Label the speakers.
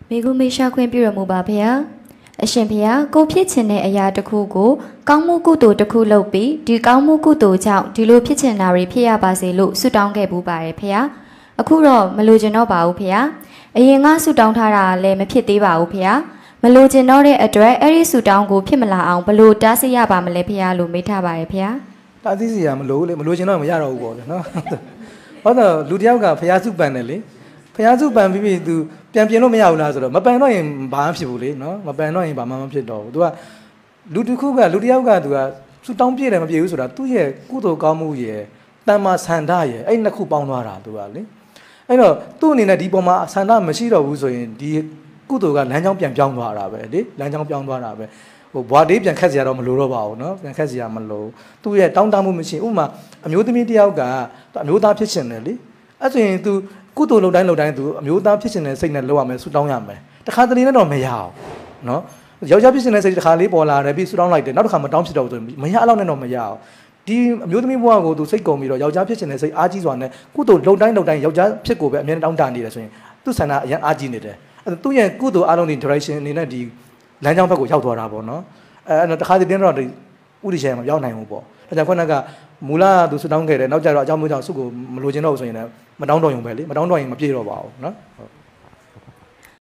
Speaker 1: မိဂုမေရှာခွင့်ပြုရမူပါဖေဟာအရှင်ဖေဟာကိုဖြစ်ချင်တဲ့အရာတစ်ခုကိုကောင်းမှုကုသိုလ်တစ်ခုလုပ်ပြီးဒီကောင်းမှုကုသိုလ်ကြောင့်ဒီလိုဖြစ်ချင်တာတွေဖြစ်ရပါစေလို့ဆုတောင်းခဲ့ပူပါတယ်ဖေဟာအခုတော့မလိုချင်တော့ပါဘူးဖေဟာအရင်ကဆုတောင်းထားတာလည်းမဖြစ်သေးပါဘူးဖေဟာမလိုချင်တော့တဲ့အတွက်အဲ့ဒီဆုတောင်းကိုဖြစ်မလာအောင်ဘလို့တားဆီးရပါမလဲဖေဟာလို့မေးထားပါတယ်ဖေဟာ
Speaker 2: တားဆီးစီရမလို့လေမလိုချင်တော့မရတော့ဘူးပေါ့ဗျာနော်ဟုတ်တော့လူတယောက်ကဖျားစုပန်တယ်လေဖျားစုပန်ပြီးသူပြန်ပြင်လို့မရဘူးလားဆိုတော့မပန်တော့ရင်ဘာမှဖြစ်ဘူးလေနော်မပန်တော့ရင်ဘာမှမဖြစ်တော့ဘူးသူကလူတစ်ခုကလူတယောက်ကသူကစုတောင်းပြည့်တယ်မပြည့်ဘူးဆိုတာသူ့ရဲ့ကုသိုလ်ကောင်းမှုရဲ့တမ္မာဆန္ဒရဲ့အဲ့နှစ်ခုပေါင်းသွားတာသူကလေအဲ့တော့သူ့အနေနဲ့ဒီပုံမှာဆန္ဒမရှိတော့ဘူးဆိုရင်ဒီကုသိုလ်ကလမ်းကြောင်းပြန်ပြောင်းသွားတာပဲလေလမ်းကြောင်းပြောင်းသွားတာပဲဟိုဘွားတေးပြန်ခက်စရာတော့မလိုတော့ပါဘူးနော်ပြန်ခက်စရာမလိုသူ့ရဲ့တောင်းတမှုမရှိဥပမာအမျိုးသမီးတယောက်ကအမျိုးသားဖြစ်ရှင်တယ်လေအဲ့ဆိုရင် तू ကုသိုလ်လုပ်တိုင်း तू အမျိုးသားဖြစ်ရှင်တဲ့စိတ်နဲ့လုပ်ရမယ်ဆူတောင်းရမယ်တခါတလေနဲ့တော့မရအောင်နော်ယောက်ျားဖြစ်ရှင်တဲ့စိတ်တခါလေးပေါ်လာတယ်ပြီးဆူတောင်းလိုက်တယ်နောက်တစ်ခါမတောင်းဖြစ်တော့ဘူးဆိုရင်မရအောင်နဲ့တော့မရအောင်ဒီအမျိုးသမီးဘဝကို तू စိတ်ကုန်ပြီးတော့ယောက်ျားဖြစ်ရှင်တဲ့စိတ်အားကြီးစွာနဲ့ကုသိုလ်လုပ်တိုင်းယောက်ျားဖြစ်ကိုပဲအမြဲတောင်းတနေတယ်ဆိုရင်သူ့ဆန္ဒအရင်အားကြီးနေတယ်အဲ့သူ့ရဲ့ကုသိုလ်အားလုံးဒီ direction အနေနဲ့ဒီလမ်းကြောင်းဘက်ကိုရောက်သွားတာပေါ့နော်အဲ့တခါတည်းတော့ဒီဥဒိရှေမရောက်နိုင်ဘူးပေါ့ဒါကြောင့်ခုနကမူလသူဆူတောင်းခဲ့တယ်နောက်ကြတော့အကြောင်းမျိုးကြောင့်စုကိုမလိုချင်တော့ဘူးဆိုရင်လည်းမတောင်းတော့ရုံပဲလေမတောင်းတော့ရင်မပြေတော့ပါဘူးနော်ဟုတ်